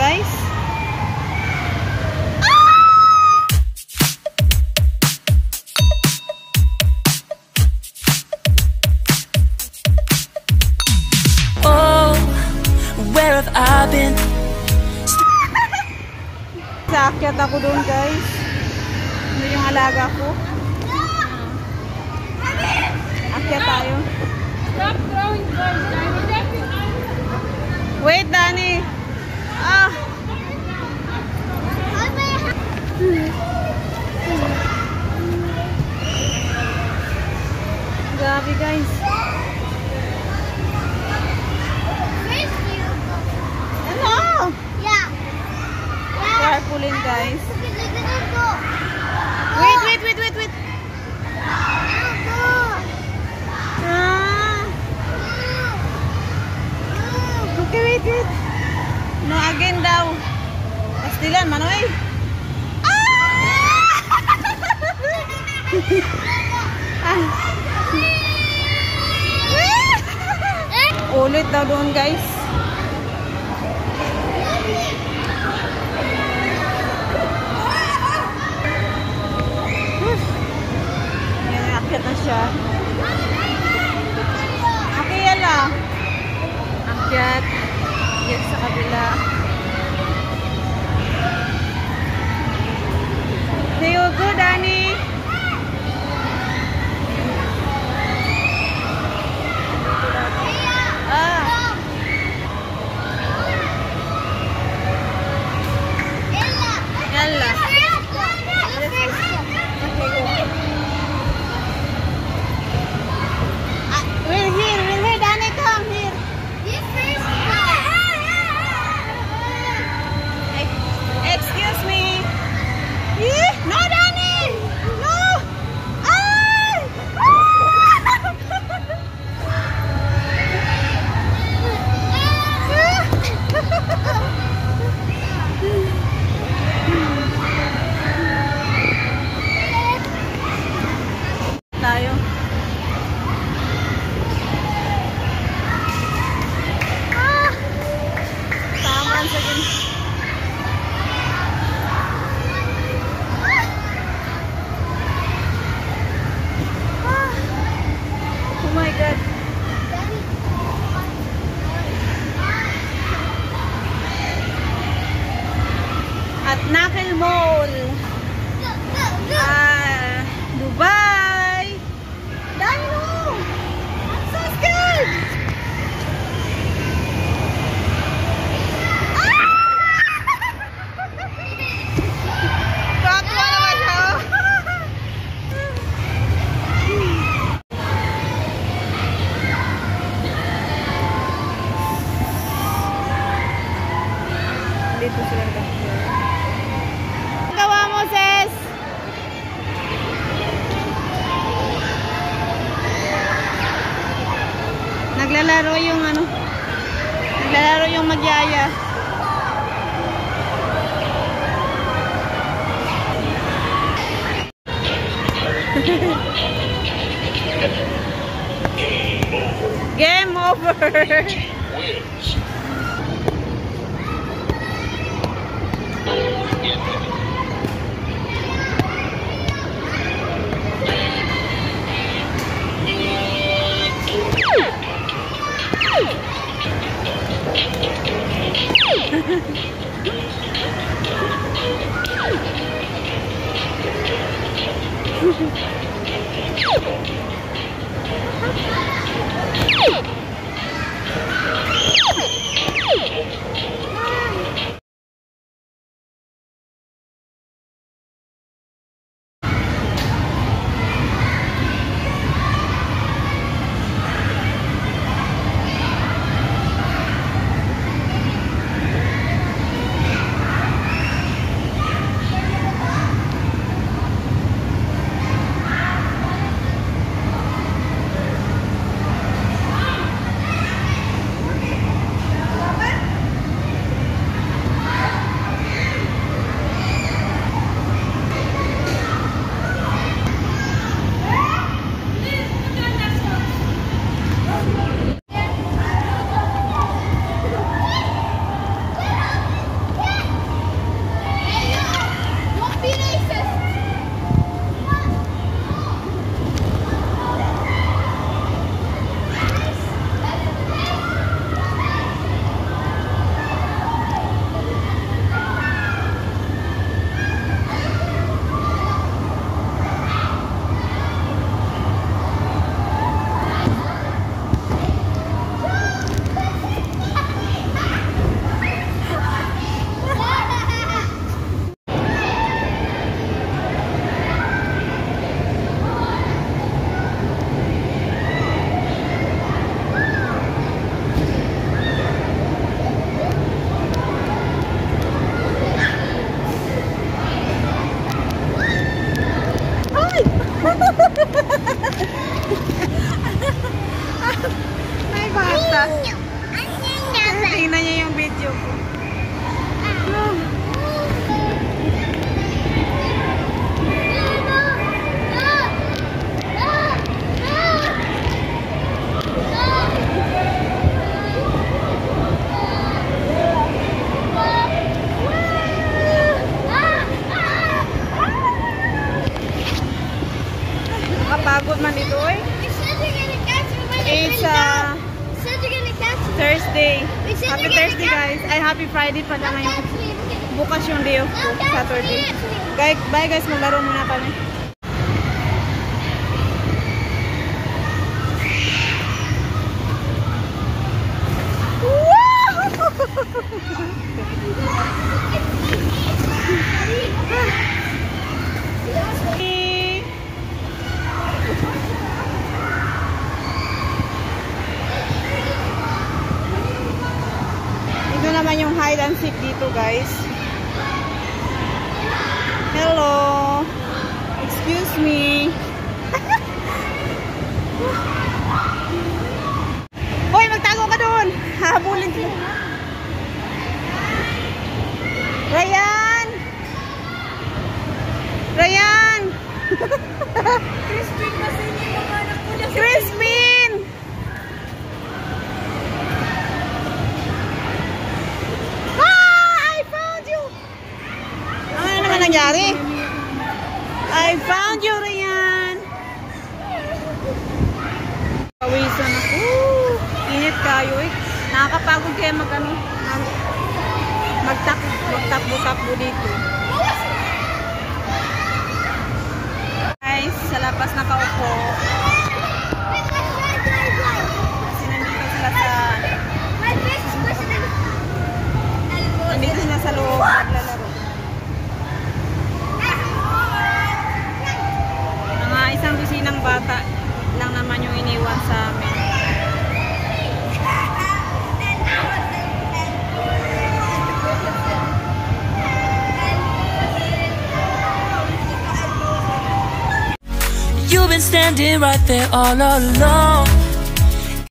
guys. Oh, where have I been? Saakyat ako doon guys. Ano yung alaga ko? Akyat tayo. Stop throwing balls, Danny. Wait, Danny. Ah. Grabe guys. Ano? Yeah. Carefulin guys. Wait. Ah. Okay, wait. No, again daw. Pastilan, Manoy. Ah! Ulit daw doon guys. Yan, akyat na siya. Okay, yala. Akyat. Akyat sa kabila. There you go, Danny. Ah. Yalla. We're here, Danny, come here. Excuse me. No, Danny. No. Ay. Tayo. Taman sa gin. Oh my God. At Nakil Mall. Dubai. Dami mo. I'm so scared. Kakwa naman siya. Dito sila nagkakita. Gawa mo, sis! Naglalaro yung ano? Naglalaro yung magyaya. Game over! Thursday. Happy Thursday guys. Ay, happy Friday pala ngayon. Bukas yung day off ko, Saturday. Guys, bye guys, maglaro muna kami. Ito naman yung hide and seek dito guys. Hello. Excuse me. Hoy, magtago ka doon. Habulin ko. Ryan! Ryan! Crispin kasi yung mga anak ko na. Crispin! I found you! Ano naman nangyari? I found you, Ryan! Pawisan ako. Init kayo eh. Nakakapagod kaya magtakbo-takbo dito. Guys, sa labas nakaupo. Kasi nandito sila sa loob naglalaro. Mga isang kusinang bata lang naman yung iniwan sa amin. You've been standing right there all along.